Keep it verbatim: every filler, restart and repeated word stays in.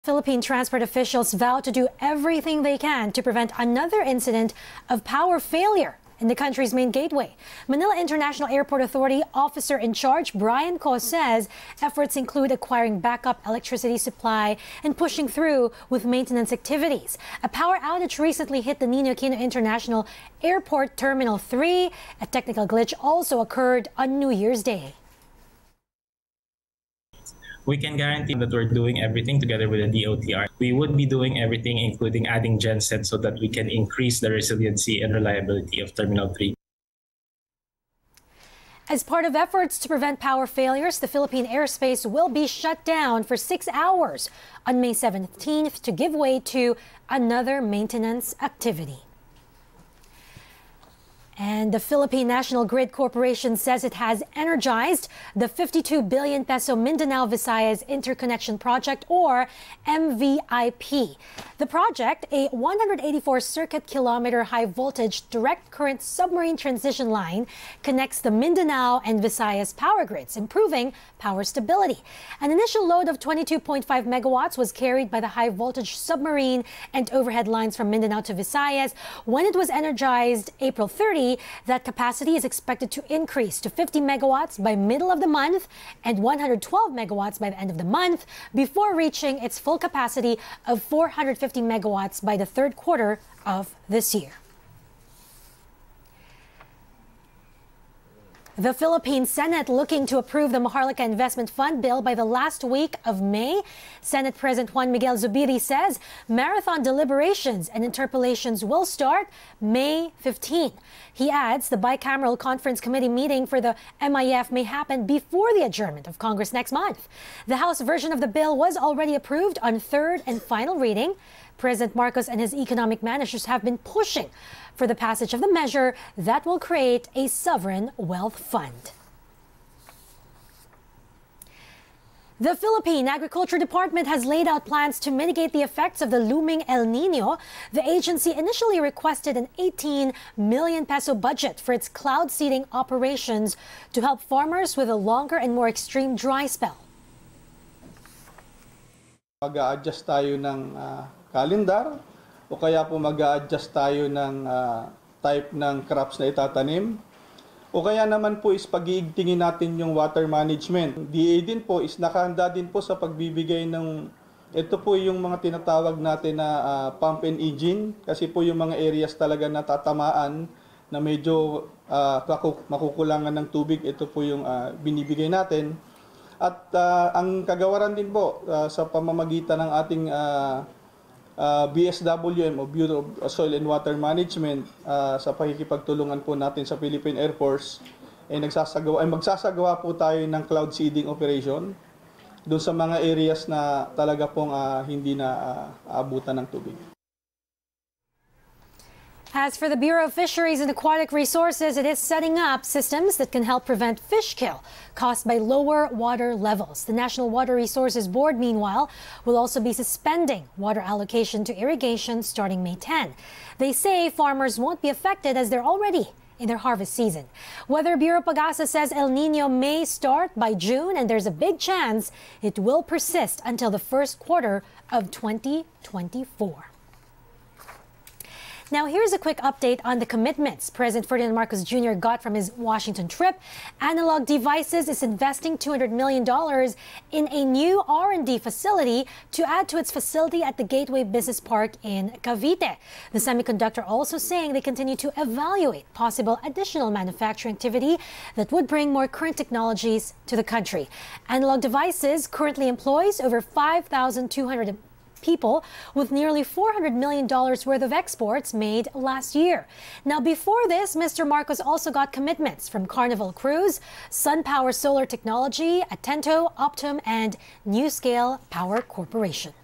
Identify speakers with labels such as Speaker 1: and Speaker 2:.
Speaker 1: Philippine transport officials vow to do everything they can to prevent another incident of power failure in the country's main gateway. Manila International Airport Authority officer in charge Brian Ko says efforts include acquiring backup electricity supply and pushing through with maintenance activities. A power outage recently hit the Ninoy Aquino International Airport Terminal three. A technical glitch also occurred on New Year's Day.
Speaker 2: We can guarantee that we're doing everything together with the D O T R. We would be doing everything, including adding gensets, so that we can increase the resiliency and reliability of Terminal three.
Speaker 1: As part of efforts to prevent power failures, the Philippine airspace will be shut down for six hours on May seventeenth to give way to another maintenance activity. And the Philippine National Grid Corporation says it has energized the fifty-two billion peso Mindanao-Visayas Interconnection Project, or M V I P. The project, a one hundred eighty-four circuit kilometer high voltage direct current submarine transition line, connects the Mindanao and Visayas power grids, improving power stability. An initial load of twenty-two point five megawatts was carried by the high voltage submarine and overhead lines from Mindanao to Visayas. When it was energized April thirtieth, that capacity is expected to increase to fifty megawatts by middle of the month and one hundred twelve megawatts by the end of the month, before reaching its full capacity of four hundred fifty megawatts by the third quarter of this year. The Philippine Senate looking to approve the Maharlika Investment Fund bill by the last week of May. Senate President Juan Miguel Zubiri says marathon deliberations and interpellations will start May fifteenth. He adds the bicameral conference committee meeting for the M I F may happen before the adjournment of Congress next month. The House version of the bill was already approved on third and final reading. President Marcos and his economic managers have been pushing for the passage of the measure that will create a sovereign wealth fund. The Philippine Agriculture Department has laid out plans to mitigate the effects of the looming El Nino. The agency initially requested an eighteen million peso budget for its cloud seeding operations to help farmers with a longer and more extreme dry spell.
Speaker 3: Mag-a-adjust tayo ng uh, calendar o kaya po mag-a-adjust tayo ng uh, type ng crops na itatanim. O kaya naman po is pag-iigtingin natin yung water management. D A din po is nakahanda din po sa pagbibigay ng, ito po yung mga tinatawag natin na uh, pump and engine, kasi po yung mga areas talaga na tatamaan na medyo uh, makukulangan ng tubig, ito po yung uh, binibigay natin. At uh, ang kagawaran din po uh, sa pamamagitan ng ating uh, uh, B S W M o Bureau of Soil and Water Management uh, sa pakikipagtulungan po natin sa Philippine Air Force, ay, nagsasagawa, ay magsasagawa po tayo ng cloud seeding operation doon sa mga areas na talaga pong uh, hindi na uh, aabutan ng tubig.
Speaker 1: As for the Bureau of Fisheries and Aquatic Resources, it is setting up systems that can help prevent fish kill caused by lower water levels. The National Water Resources Board, meanwhile, will also be suspending water allocation to irrigation starting May tenth. They say farmers won't be affected as they're already in their harvest season. Weather Bureau Pagasa says El Nino may start by June, and there's a big chance it will persist until the first quarter of twenty twenty-four. Now, here's a quick update on the commitments President Ferdinand Marcos Junior got from his Washington trip. Analog Devices is investing two hundred million dollars in a new R and D facility to add to its facility at the Gateway Business Park in Cavite. The semiconductor also saying they continue to evaluate possible additional manufacturing activity that would bring more current technologies to the country. Analog Devices currently employs over five thousand two hundred people, with nearly four hundred million dollars worth of exports made last year. Now, before this, Mister Marcos also got commitments from Carnival Cruise, SunPower Solar Technology, Atento, Optum, and NewScale Power Corporation.